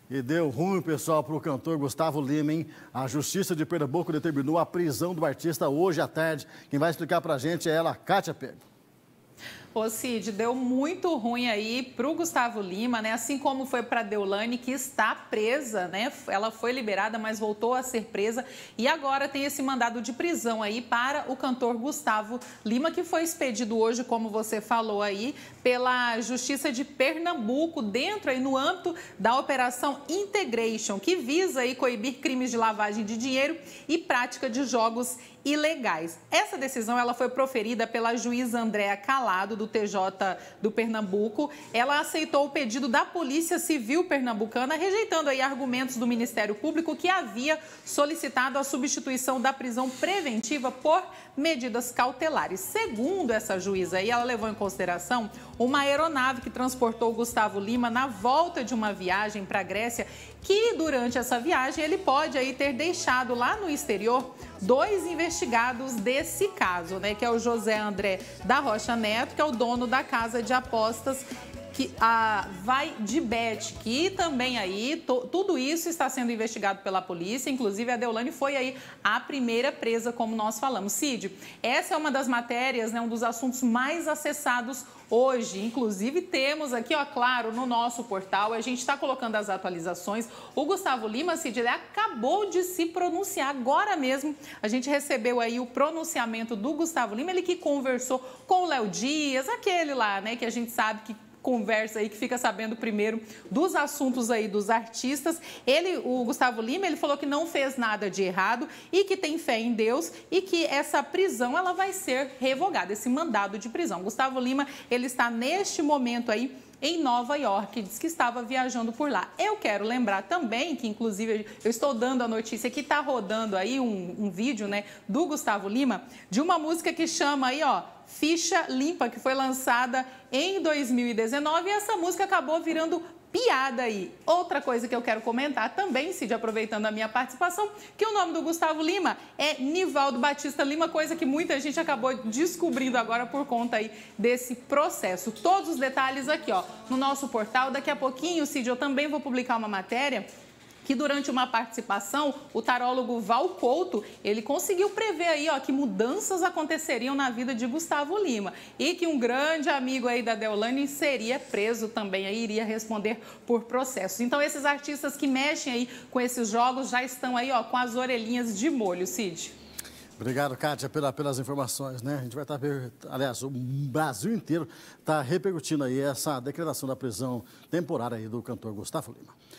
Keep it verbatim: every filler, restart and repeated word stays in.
E deu ruim, pessoal, para o cantor Gustavo Lima, hein? A Justiça de Pernambuco determinou a prisão do artista hoje à tarde. Quem vai explicar para a gente é ela, Kátia Pego. Ô Cid, deu muito ruim aí para o Gustavo Lima, né? Assim como foi para a Deolane, que está presa, né? Ela foi liberada, mas voltou a ser presa. E agora tem esse mandado de prisão aí para o cantor Gustavo Lima, que foi expedido hoje, como você falou aí, pela Justiça de Pernambuco, dentro aí no âmbito da Operação Integration, que visa aí coibir crimes de lavagem de dinheiro e prática de jogos ilegais. Essa decisão ela foi proferida pela juíza Andréa Calado, do T J do Pernambuco. Ela aceitou o pedido da Polícia Civil pernambucana, rejeitando aí argumentos do Ministério Público, que havia solicitado a substituição da prisão preventiva por medidas cautelares. Segundo essa juíza aí, ela levou em consideração uma aeronave que transportou Gustavo Lima na volta de uma viagem para a Grécia, que durante essa viagem ele pode aí ter deixado lá no exterior dois investigados desse caso, né, que é o José André da Rocha Neto, que é o dono da casa de apostas que a Vai de Bet, que também aí, to, tudo isso está sendo investigado pela polícia, inclusive a Deolane foi aí a primeira presa, como nós falamos. Cid, essa é uma das matérias, né, um dos assuntos mais acessados hoje, inclusive temos aqui, ó, claro, no nosso portal, a gente está colocando as atualizações. O Gustavo Lima, Cid, ele acabou de se pronunciar agora mesmo. A gente recebeu aí o pronunciamento do Gustavo Lima, ele que conversou com o Léo Dias, aquele lá, né, que a gente sabe que conversa aí, que fica sabendo primeiro dos assuntos aí dos artistas. Ele, o Gustavo Lima, ele falou que não fez nada de errado e que tem fé em Deus e que essa prisão, ela vai ser revogada, esse mandado de prisão. Gustavo Lima, ele está neste momento aí em Nova York, diz que estava viajando por lá. Eu quero lembrar também que, inclusive, eu estou dando a notícia que está rodando aí um, um vídeo, né, do Gustavo Lima, de uma música que chama aí, ó, Ficha Limpa, que foi lançada em dois mil e dezenove, e essa música acabou virando piada aí. Outra coisa que eu quero comentar também, Cid, aproveitando a minha participação, que o nome do Gustavo Lima é Nivaldo Batista Lima, coisa que muita gente acabou descobrindo agora por conta aí desse processo. Todos os detalhes aqui, ó, no nosso portal. Daqui a pouquinho, Cid, eu também vou publicar uma matéria que durante uma participação, o tarólogo Val Couto, ele conseguiu prever aí, ó, que mudanças aconteceriam na vida de Gustavo Lima e que um grande amigo aí da Deolane seria preso também, aí iria responder por processos. Então, esses artistas que mexem aí com esses jogos já estão aí, ó, com as orelhinhas de molho, Cid. Obrigado, Kátia, pela, pelas informações, né? A gente vai estar, aliás, o Brasil inteiro está repercutindo aí essa declaração da prisão temporária aí do cantor Gustavo Lima.